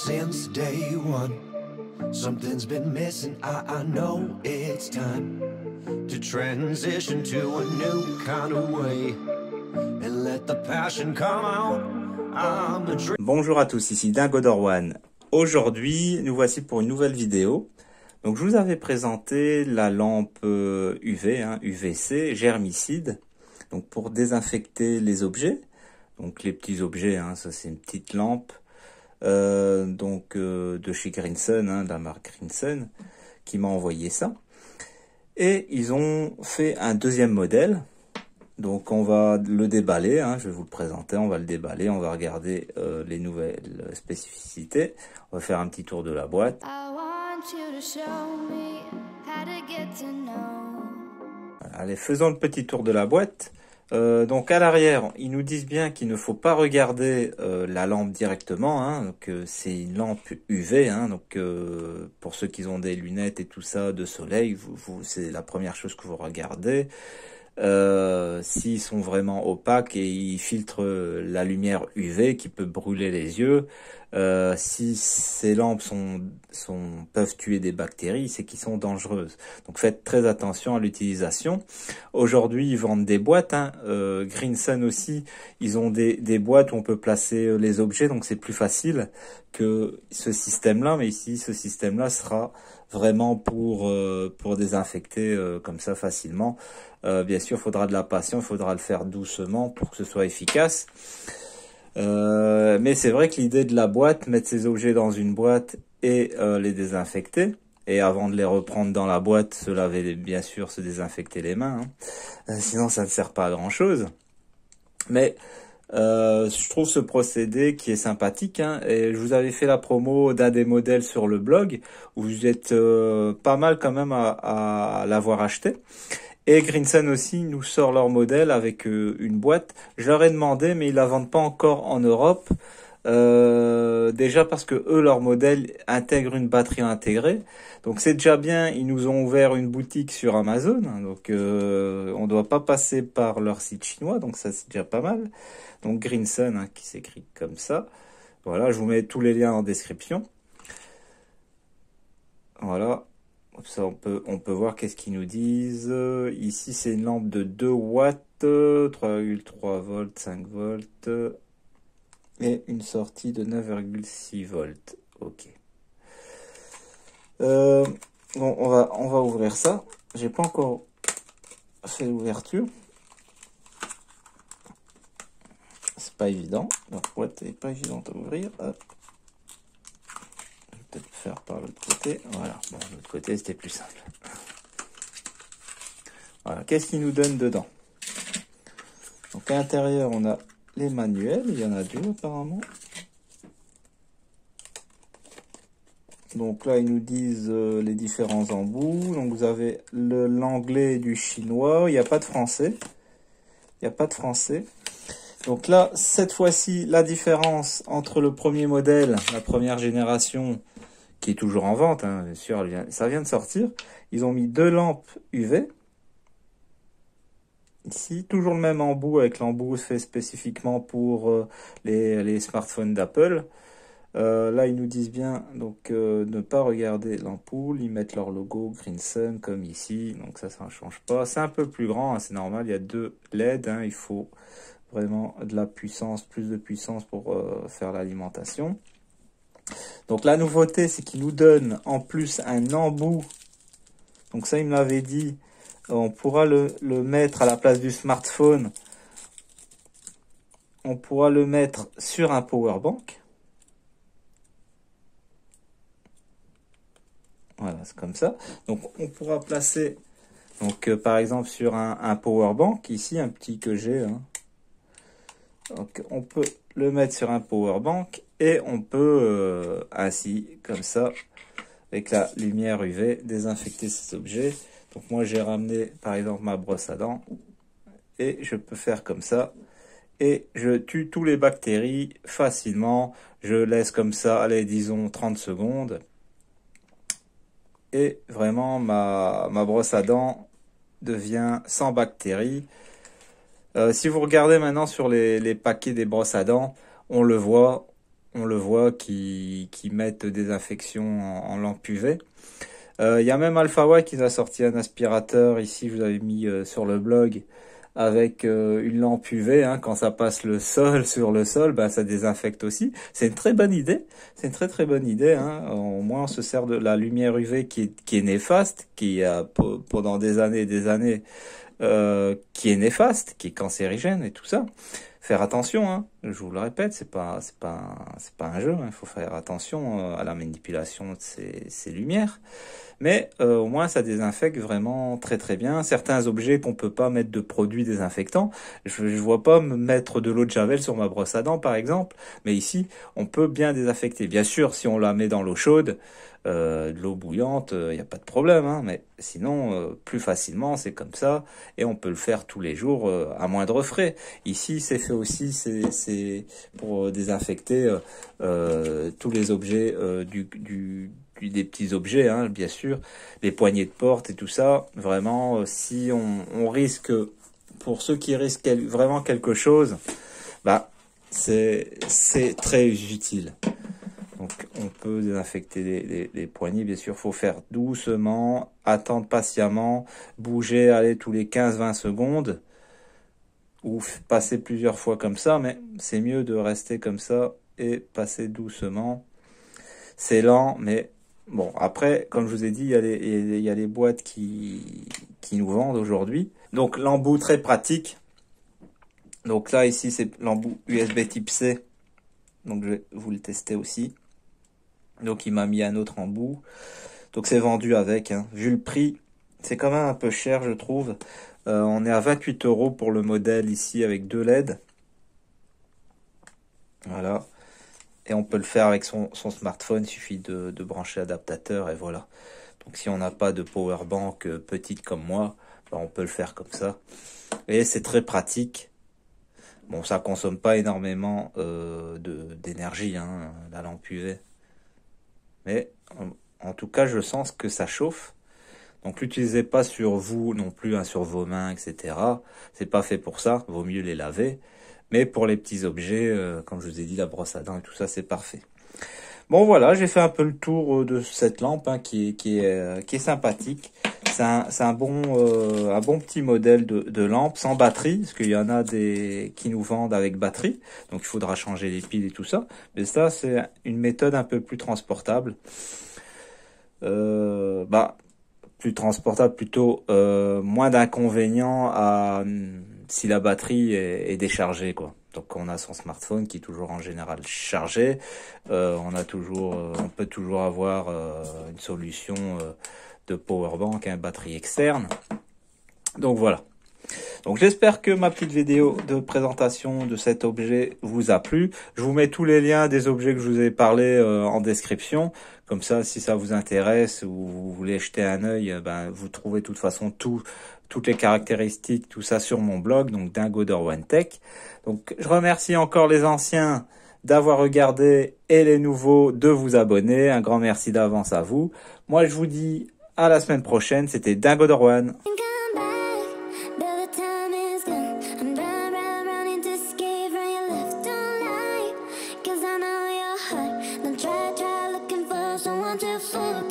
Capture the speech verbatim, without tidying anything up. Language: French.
since day one. Something's been missing, I, I know it's time to transition to a new kind of way and let the passion come out. I'm a dream. Bonjour à tous, ici Dingodor1. Aujourd'hui, nous voici pour une nouvelle vidéo. Donc, je vous avais présenté la lampe U V, hein, U V C, germicide, donc pour désinfecter les objets. Donc, les petits objets, hein, ça c'est une petite lampe, euh, donc euh, de chez Greensun, hein, de la marque Greensun, qui m'a envoyé ça. Et ils ont fait un deuxième modèle. Donc, on va le déballer, hein, je vais vous le présenter, on va le déballer, on va regarder euh, les nouvelles spécificités. On va faire un petit tour de la boîte. Allez, faisons le petit tour de la boîte. Euh, donc à l'arrière, ils nous disent bien qu'il ne faut pas regarder euh, la lampe directement. Hein, donc euh, c'est une lampe U V. Hein, donc euh, pour ceux qui ont des lunettes et tout ça de soleil, vous, vous, c'est la première chose que vous regardez. Euh, s'ils sont vraiment opaques et ils filtrent la lumière U V qui peut brûler les yeux. Euh, si ces lampes sont, sont, peuvent tuer des bactéries, c'est qu'ils sont dangereuses. Donc faites très attention à l'utilisation. Aujourd'hui, ils vendent des boîtes. Hein. Euh, Greensun aussi, ils ont des, des boîtes où on peut placer les objets, donc c'est plus facile que ce système-là. Mais ici, ce système-là sera vraiment pour, euh, pour désinfecter euh, comme ça facilement. Euh, bien sûr, il faudra de la patience, il faudra le faire doucement pour que ce soit efficace. Euh, mais c'est vrai que l'idée de la boîte, mettre ces objets dans une boîte et euh, les désinfecter, et avant de les reprendre dans la boîte, se laver, bien sûr, se désinfecter les mains, hein. Euh, sinon ça ne sert pas à grand chose. Mais euh, je trouve ce procédé qui est sympathique, hein, et je vous avais fait la promo d'un des modèles sur le blog, où vous êtes euh, pas mal quand même à, à l'avoir acheté. Et Greensun aussi nous sort leur modèle avec euh, une boîte. Je leur ai demandé, mais ils la vendent pas encore en Europe. Euh, déjà parce que eux, leur modèle intègre une batterie intégrée. Donc c'est déjà bien. Ils nous ont ouvert une boutique sur Amazon. Hein, donc euh, on doit pas passer par leur site chinois. Donc ça c'est déjà pas mal. Donc Greensun, hein, qui s'écrit comme ça. Voilà, je vous mets tous les liens en description. Voilà. Ça, on peut, on peut voir qu'est-ce qu'ils nous disent. Ici, c'est une lampe de deux watts, trois virgule trois volts, cinq volts, et une sortie de neuf virgule six volts. Ok. Euh, bon, on va, on va ouvrir ça. J'ai pas encore fait l'ouverture. C'est pas évident. La boîte est pas évidente à ouvrir. Hop. Peut-être faire par l'autre côté. Voilà, bon, de l'autre côté c'était plus simple. Voilà, qu'est-ce qu'il nous donne dedans? Donc à l'intérieur on a les manuels, il y en a deux apparemment. Donc là ils nous disent euh, les différents embouts. Donc vous avez l'anglais et du chinois, il n'y a pas de français. Il n'y a pas de français. Donc là, cette fois-ci, la différence entre le premier modèle, la première génération, qui est toujours en vente, hein, bien sûr, ça vient de sortir. Ils ont mis deux lampes U V. Ici, toujours le même embout, avec l'embout fait spécifiquement pour euh, les, les smartphones d'Apple. Euh, là, ils nous disent bien donc euh, ne pas regarder l'ampoule. Ils mettent leur logo Greensun comme ici. Donc ça, ça ne change pas. C'est un peu plus grand, hein, c'est normal. Il y a deux L E D. Hein, il faut vraiment de la puissance, plus de puissance pour euh, faire l'alimentation. Donc la nouveauté, c'est qu'il nous donne en plus un embout. Donc ça, il me l'avait dit. On pourra le, le mettre à la place du smartphone. On pourra le mettre sur un power bank. Voilà, c'est comme ça. Donc on pourra placer, donc euh, par exemple sur un, un power bank. Ici, un petit que j'ai. Hein. Donc on peut le mettre sur un power bank et on peut euh, ainsi, comme ça, avec la lumière U V, désinfecter ces objets. Donc moi j'ai ramené par exemple ma brosse à dents et je peux faire comme ça et je tue tous les bactéries facilement. Je laisse comme ça, allez disons trente secondes et vraiment ma, ma brosse à dents devient sans bactéries. Euh, si vous regardez maintenant sur les, les paquets des brosses à dents, on le voit, on le voit, qui, qui mettent des infections en, en lampe U V. Il euh, y a même Alphaway qui nous a sorti un aspirateur, ici je vous avais mis euh, sur le blog, avec euh, une lampe U V, hein, quand ça passe le sol sur le sol, bah, ça désinfecte aussi. C'est une très bonne idée, c'est une très très bonne idée. Hein. Au moins on se sert de la lumière U V qui est, qui est néfaste, qui a pendant des années et des années, euh, qui est néfaste, qui est cancérigène et tout ça. Faire attention, hein, je vous le répète, c'est pas c'est pas c'est pas un jeu, il hein, faut faire attention à la manipulation de ces, ces lumières. Mais euh, au moins ça désinfecte vraiment très très bien. Certains objets qu'on peut pas mettre de produits désinfectants, je, je vois pas me mettre de l'eau de javel sur ma brosse à dents par exemple, mais ici on peut bien désinfecter. Bien sûr, si on la met dans l'eau chaude, euh, de l'eau bouillante, il euh, n'y a pas de problème, hein, mais sinon euh, plus facilement c'est comme ça, et on peut le faire tous les jours euh, à moindre frais. Ici c'est fait aussi, c'est pour désinfecter euh, euh, tous les objets euh, du, du des petits objets, hein, bien sûr, les poignées de porte et tout ça. Vraiment, euh, si on, on risque, pour ceux qui risquent quel, vraiment quelque chose, bah c'est c'est très utile. Donc on peut désinfecter les, les, les poignées, bien sûr, faut faire doucement, attendre patiemment, bouger, aller tous les quinze vingt secondes, ou passer plusieurs fois comme ça, mais c'est mieux de rester comme ça et passer doucement. C'est lent, mais bon, après, comme je vous ai dit, il y a les, il y a les boîtes qui, qui nous vendent aujourd'hui. Donc, l'embout très pratique. Donc là, ici, c'est l'embout U S B type C. Donc, je vais vous le tester aussi. Donc, il m'a mis un autre embout. Donc, c'est vendu avec. Hein. Vu le prix, c'est quand même un peu cher, je trouve. Euh, on est à vingt-huit euros pour le modèle ici avec deux L E D. Voilà. Et on peut le faire avec son, son smartphone, il suffit de, de brancher l'adaptateur et voilà. Donc si on n'a pas de power bank euh, petite comme moi, ben on peut le faire comme ça. Et c'est très pratique. Bon, ça consomme pas énormément euh, d'énergie, hein, la lampe U V. Mais en, en tout cas, je sens que ça chauffe. Donc l'utilisez pas sur vous non plus, hein, sur vos mains, et cetera. C'est pas fait pour ça, vaut mieux les laver. Mais pour les petits objets, euh, comme je vous ai dit, la brosse à dents et tout ça, c'est parfait. Bon voilà, j'ai fait un peu le tour de cette lampe hein, qui, est, qui, est, euh, qui est sympathique. C'est un, un, bon, euh, un bon petit modèle de, de lampe sans batterie, parce qu'il y en a des qui nous vendent avec batterie. Donc il faudra changer les piles et tout ça. Mais ça, c'est une méthode un peu plus transportable. Euh, bah, plus transportable, plutôt euh, moins d'inconvénients à si la batterie est, est déchargée, quoi. Donc on a son smartphone qui est toujours en général chargé. Euh, on a toujours, euh, on peut toujours avoir euh, une solution euh, de power bank, une batterie externe. Donc voilà. Donc j'espère que ma petite vidéo de présentation de cet objet vous a plu. Je vous mets tous les liens des objets que je vous ai parlé euh, en description. Comme ça, si ça vous intéresse ou vous voulez jeter un œil, ben, vous trouvez de toute façon tout, toutes les caractéristiques, tout ça sur mon blog, donc Dingodor One Tech. Donc je remercie encore les anciens d'avoir regardé et les nouveaux de vous abonner. Un grand merci d'avance à vous. Moi je vous dis à la semaine prochaine. C'était Dingodor One. Try, try looking for someone to fool.